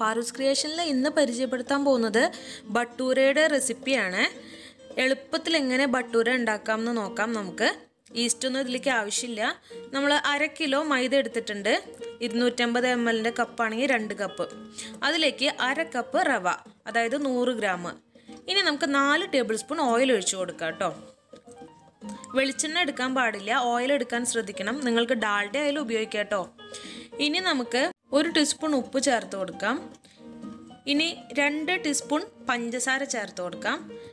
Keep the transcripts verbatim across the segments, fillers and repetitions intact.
പാറൂസ് ക്രിയേഷനിൽ ഇന്ന് പരിചയപ്പെടുത്താൻ പോകുന്നത് ബട്ടൂരയുടെ റെസിപ്പിയാണ്. എളുപ്പത്തിൽ എങ്ങനെ ബട്ടൂര ഉണ്ടാക്കാമെന്ന് നോക്കാം. നമുക്ക് ഈസ്റ്റൊന്നും ഇതിലേക്ക് ആവശ്യമില്ല. നമ്മൾ അര കിലോ മൈദ എടുത്തിട്ടുണ്ട്. ഇരുന്നൂറ്റമ്പത് എം എല്ലിൻ്റെ കപ്പാണെങ്കിൽ രണ്ട് കപ്പ്. അതിലേക്ക് അര കപ്പ് റവ, അതായത് നൂറ് ഗ്രാം. ഇനി നമുക്ക് നാല് ടേബിൾ സ്പൂൺ ഓയിൽ ഒഴിച്ചു കൊടുക്കാം കേട്ടോ. വെളിച്ചെണ്ണ എടുക്കാൻ പാടില്ല, ഓയിൽ എടുക്കാൻ ശ്രദ്ധിക്കണം. നിങ്ങൾക്ക് ഡാൽഡ ആയാലും ഉപയോഗിക്കാം കേട്ടോ. ഇനി നമുക്ക് ഒരു ടീസ്പൂൺ ഉപ്പ് ചേർത്ത് കൊടുക്കാം. ഇനി രണ്ട് ടീസ്പൂൺ പഞ്ചസാര ചേർത്ത് കൊടുക്കാം.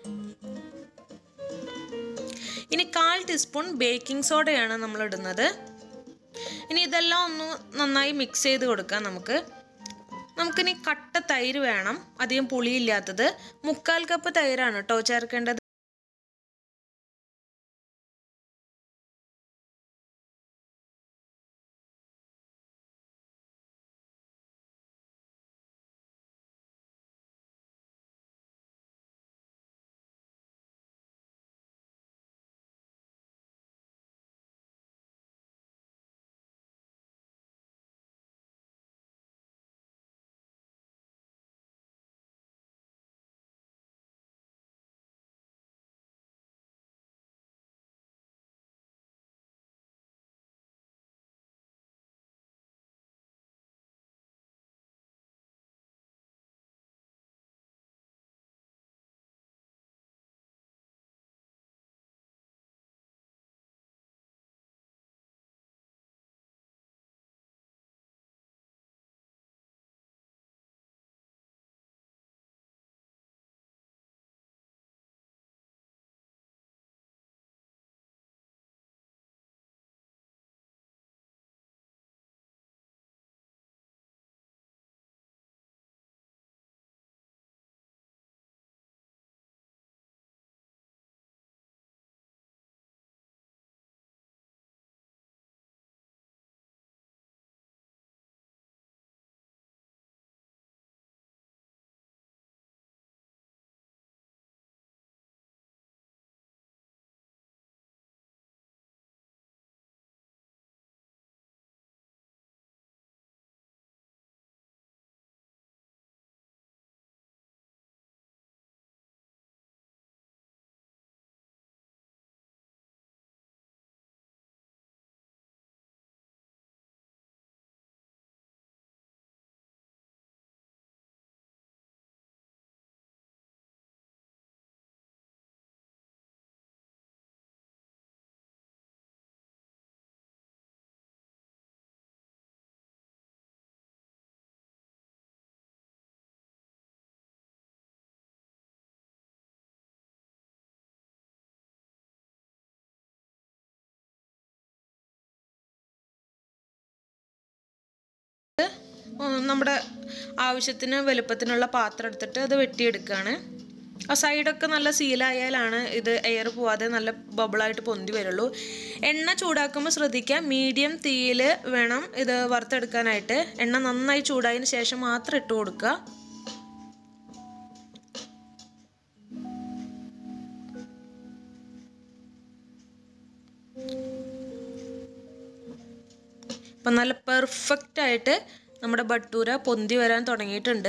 ഇനി കാൽ ടീസ്പൂൺ ബേക്കിംഗ് സോഡയാണ് നമ്മൾ ഇടുന്നത്. ഇനി ഇതെല്ലാം ഒന്ന് നന്നായി മിക്സ് ചെയ്ത് കൊടുക്കാം. നമുക്ക് നമുക്കിനി കട്ട തൈര് വേണം, അധികം പുളിയില്ലാത്തത്. മുക്കാൽ കപ്പ് തൈരാണ് കേട്ടോ ചേർക്കേണ്ടത്. നമ്മുടെ ആവശ്യത്തിന് വലുപ്പത്തിനുള്ള പാത്രം എടുത്തിട്ട് അത് വെട്ടിയെടുക്കുകയാണ്. ആ സൈഡൊക്കെ നല്ല സീലായാലാണ് ഇത് എയർ പോവാതെ നല്ല ബബിളായിട്ട് പൊന്തി വരുള്ളൂ. എണ്ണ ചൂടാക്കുമ്പോൾ ശ്രദ്ധിക്കുക, മീഡിയം തീയിൽ വേണം ഇത് വറുത്തെടുക്കാനായിട്ട്. എണ്ണ നന്നായി ചൂടായതിന് ശേഷം മാത്രം ഇട്ട് കൊടുക്കുക. ഇപ്പം നല്ല പെർഫെക്റ്റ് ആയിട്ട് നമ്മുടെ ബട്ടൂര പൊന്തി വരാൻ തുടങ്ങിയിട്ടുണ്ട്.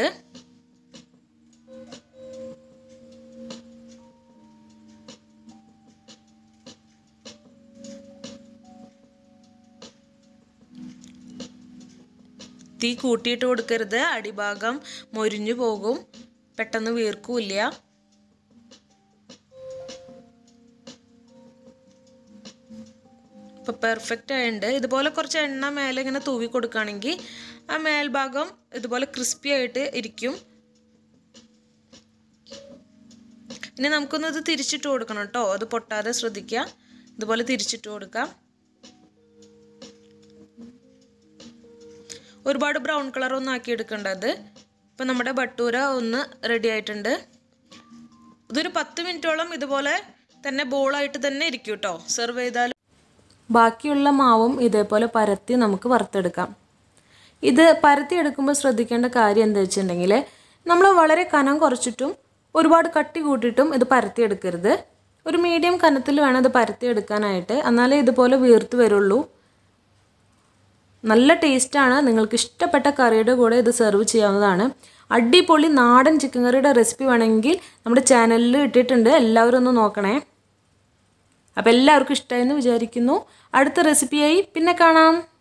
തീ കൂട്ടിയിട്ട് കൊടുക്കരുത്, അടിഭാഗം മൊരിഞ്ഞു പോകും, പെട്ടെന്ന് വീർക്കൂല്ല. ഇപ്പോൾ പെർഫെക്റ്റ് ആയിട്ടുണ്ട്. ഇതുപോലെ കുറച്ച് എണ്ണ മേലെ ഇങ്ങനെ തൂവി കൊടുക്കുകയാണെങ്കിൽ ആ മേൽഭാഗം ഇതുപോലെ ക്രിസ്പി ആയിട്ട് ഇരിക്കും. ഇനി നമുക്കൊന്ന് ഇത് തിരിച്ചിട്ട് കൊടുക്കണം കേട്ടോ, അത് പൊട്ടാതെ ശ്രദ്ധിക്കുക. ഇതുപോലെ തിരിച്ചിട്ട് കൊടുക്കാം. ഒരുപാട് ബ്രൗൺ കളറൊന്നും ആക്കി എടുക്കേണ്ടത്. ഇപ്പം നമ്മുടെ ബട്ടൂര ഒന്ന് റെഡി ആയിട്ടുണ്ട്. ഇതൊരു പത്ത് മിനിറ്റോളം ഇതുപോലെ തന്നെ ബോളായിട്ട് തന്നെ ഇരിക്കും കേട്ടോ. സെർവ് ചെയ്താൽ ബാക്കിയുള്ള മാവും ഇതേപോലെ പരത്തി നമുക്ക് വറുത്തെടുക്കാം. ഇത് പരത്തിയെടുക്കുമ്പോൾ ശ്രദ്ധിക്കേണ്ട കാര്യം എന്താ വെച്ചിട്ടുണ്ടെങ്കിൽ, നമ്മൾ വളരെ കനം കുറച്ചിട്ടും ഒരുപാട് കട്ടി കൂട്ടിയിട്ടും ഇത് പരത്തിയെടുക്കരുത്. ഒരു മീഡിയം കനത്തിൽ വേണം ഇത് പരത്തിയെടുക്കാനായിട്ട്, എന്നാലേ ഇതുപോലെ വീർത്ത് വരുള്ളൂ. നല്ല ടേസ്റ്റാണ്. നിങ്ങൾക്ക് ഇഷ്ടപ്പെട്ട കറിയുടെ കൂടെ ഇത് സെർവ് ചെയ്യാവുന്നതാണ്. അടിപൊളി നാടൻ ചിക്കൻ കറിയുടെ റെസിപ്പി വേണമെങ്കിൽ നമ്മുടെ ചാനലിൽ ഇട്ടിട്ടുണ്ട്, എല്ലാവരും ഒന്ന് നോക്കണേ. അപ്പോൾ എല്ലാവർക്കും ഇഷ്ടമായെന്ന് വിചാരിക്കുന്നു. അടുത്ത റെസിപ്പിയായി പിന്നെ കാണാം.